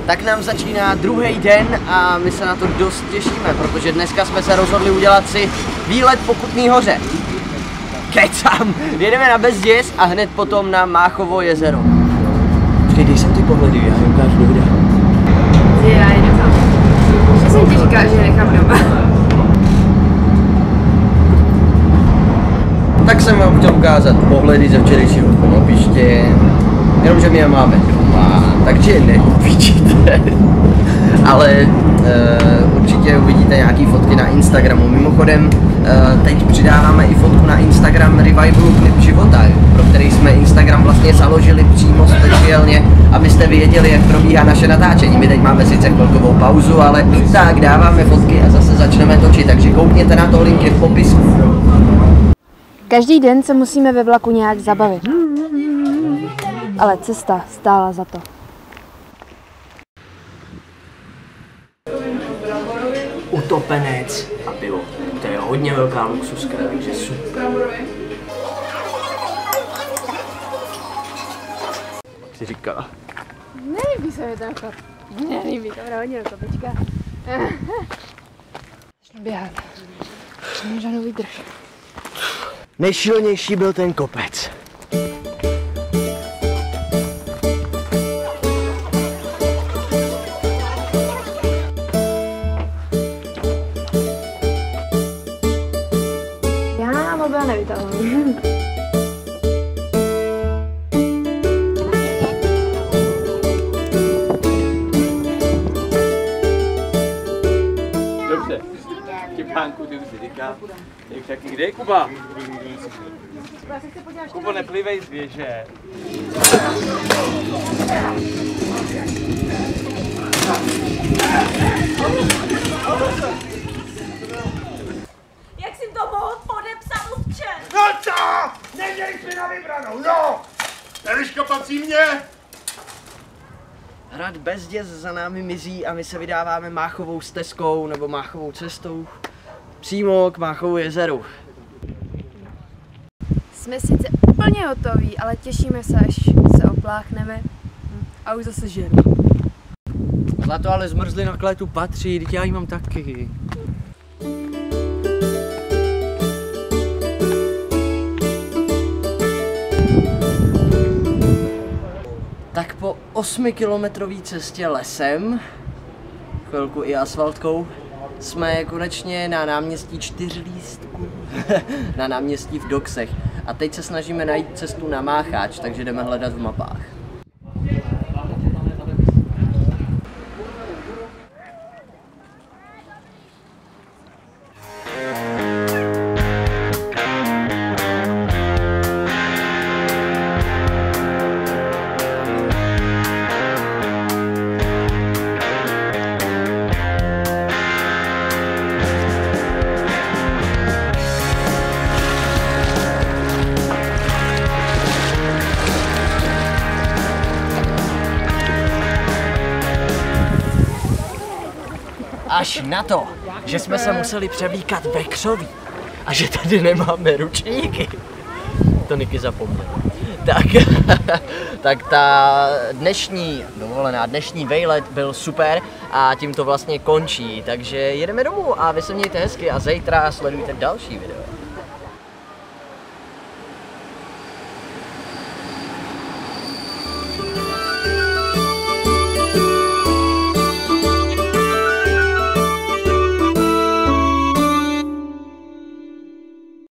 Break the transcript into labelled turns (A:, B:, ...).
A: Tak nám začíná druhý den a my se na to dost těšíme, protože dneska jsme se rozhodli udělat si výlet po Kutný Hoře. Kecám, jedeme na Bezděz a hned potom na Máchovo jezero. Počkej, dej sem ty pohledy, já je ukážu do videa.
B: Já je nechám. Co jsem ti říkal, že nechám doma?
A: Tak jsem vám chtěl ukázat pohledy ze včerejšího konopiště, jenomže my je máme doma, takže neuvidíte. Ale určitě uvidíte nějaké fotky na Instagramu. Mimochodem, teď přidáváme i fotku na Instagram Revivalu Klip života, pro který jsme Instagram vlastně založili přímo speciálně, abyste věděli, jak probíhá naše natáčení. My teď máme sice chvilkovou pauzu, ale i tak dáváme fotky a zase začneme točit, takže koukněte na to, link je v popisku.
B: Každý den se musíme ve vlaku nějak zabavit. Ale cesta stála za to.
A: Utopenec a pivo. To je hodně velká luxuska, takže super. Jak jsi říkala?
B: Nelíbí se mi ten chod. Nelíbí, to hodně do kopečka. Začnu běhat. Nemám žádnou výdrž.
A: Nejšílenější byl ten kopec.
B: Já mobil nevytahuji.
C: Dobře, Štěpánku, ty už si říká, jak taky kde je Kuba? Kubo, neplivej z věže.
D: Jak jsi to mohl podepsat včer?
E: No co? Neděj si na vybranou, no! Eliška patří mně!
A: Hrad Bezděz za námi mizí a my se vydáváme Máchovou stezkou nebo Máchovou cestou přímo k Máchovu jezeru.
B: Jsme sice úplně hotoví, ale těšíme se, až se opláchneme a už zase žeru.
A: Zlato, ale zmrzlina k létu patří, teď já ji mám taky. Tak po 8kilometrové cestě lesem, chvilku i asfaltkou, jsme konečně na náměstí 4 lístků, na náměstí v Doksech. A teď se snažíme najít cestu na Mácháč, takže jdeme hledat v mapách. Až na to, že jsme se museli převlíkat ve křoví a že tady nemáme ručníky. To Niky zapomněl. Tak ta dnešní dovolená, dnešní vejlet byl super a tím to vlastně končí. Takže jedeme domů a vy se mějte hezky a zítra sledujte další video.